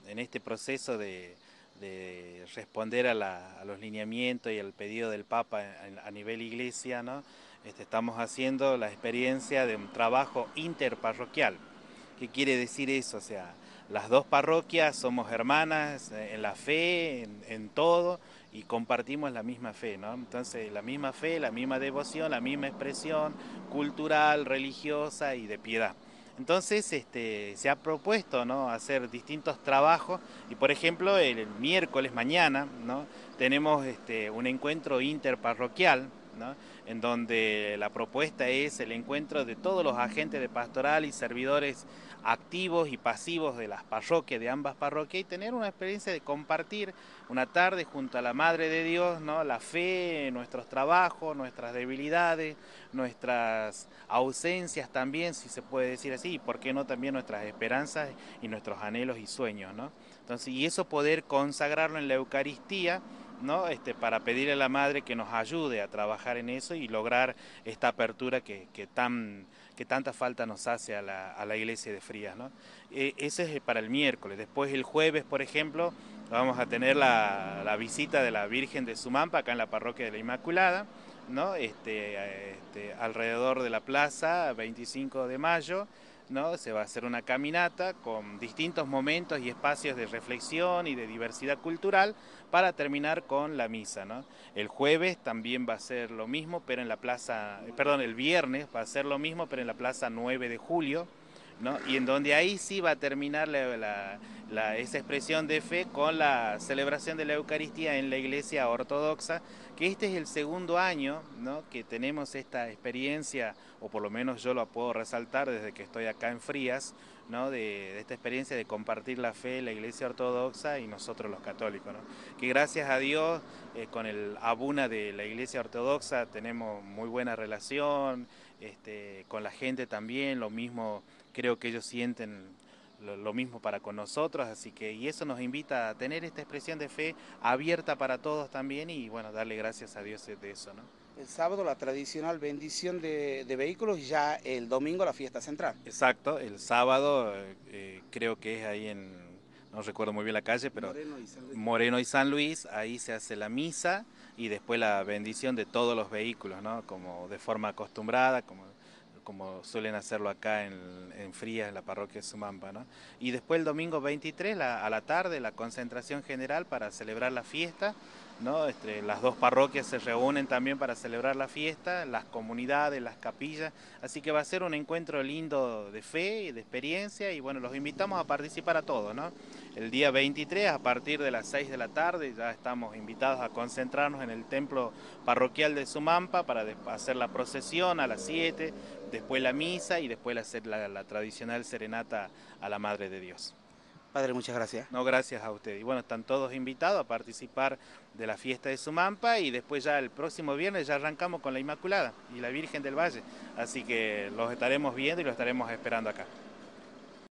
en este proceso de responder a los lineamientos y al pedido del Papa a nivel iglesia, ¿no? Estamos haciendo la experiencia de un trabajo interparroquial. ¿Qué quiere decir eso? O sea, las dos parroquias somos hermanas en la fe, en todo, y compartimos la misma fe, ¿no? Entonces, la misma fe, la misma devoción, la misma expresión cultural, religiosa y de piedad. Entonces, se ha propuesto, ¿no?, hacer distintos trabajos y, por ejemplo, el miércoles mañana, ¿no?, tenemos un encuentro interparroquial, ¿no?, en donde la propuesta es el encuentro de todos los agentes de pastoral y servidores activos y pasivos de las parroquias, de ambas parroquias, y tener una experiencia de compartir una tarde junto a la Madre de Dios, ¿no?, la fe, nuestros trabajos, nuestras debilidades, nuestras ausencias también, si se puede decir así, y por qué no también nuestras esperanzas y nuestros anhelos y sueños, ¿no? Entonces, y eso poder consagrarlo en la Eucaristía, ¿no? Para pedirle a la Madre que nos ayude a trabajar en eso y lograr esta apertura que tanta falta nos hace a la iglesia de Frías, ¿no? Ese es para el miércoles. Después el jueves, por ejemplo, vamos a tener la visita de la Virgen de Sumampa acá en la parroquia de la Inmaculada, ¿no? Alrededor de la plaza, 25 de mayo, ¿no? Se va a hacer una caminata con distintos momentos y espacios de reflexión y de diversidad cultural para terminar con la misa, ¿no? El jueves también va a ser lo mismo, pero en la plaza, perdón, el viernes va a ser lo mismo, pero en la plaza 9 de julio, ¿no? Y en donde ahí sí va a terminar esa expresión de fe con la celebración de la Eucaristía en la Iglesia Ortodoxa, que este es el segundo año, ¿no?, que tenemos esta experiencia, o por lo menos yo lo puedo resaltar desde que estoy acá en Frías, ¿no?, de esta experiencia de compartir la fe, la Iglesia Ortodoxa y nosotros los católicos, ¿no? Que gracias a Dios, con el abuna de la Iglesia Ortodoxa tenemos muy buena relación, con la gente también, lo mismo, creo que ellos sienten lo mismo para con nosotros, así que, y eso nos invita a tener esta expresión de fe abierta para todos también y bueno, darle gracias a Dios de eso, ¿no? El sábado la tradicional bendición de vehículos y ya el domingo la fiesta central. Exacto, el sábado creo que es ahí no recuerdo muy bien la calle, pero Moreno y San Luis. Moreno y San Luis, ahí se hace la misa y después la bendición de todos los vehículos, ¿no? Como de forma acostumbrada, como suelen hacerlo acá en Frías, en la parroquia de Sumampa, ¿no? Y después el domingo 23 a la tarde la concentración general para celebrar la fiesta, ¿no? Las dos parroquias se reúnen también para celebrar la fiesta, las comunidades, las capillas, así que va a ser un encuentro lindo de fe y de experiencia y bueno, los invitamos a participar a todos, ¿no? El día 23 a partir de las 6 de la tarde ya estamos invitados a concentrarnos en el templo parroquial de Sumampa para hacer la procesión a las 7, después la misa y después hacer la tradicional serenata a la Madre de Dios. Padre, muchas gracias. No, gracias a usted. Y bueno, están todos invitados a participar de la fiesta de Sumampa y después ya el próximo viernes ya arrancamos con la Inmaculada y la Virgen del Valle. Así que los estaremos viendo y los estaremos esperando acá.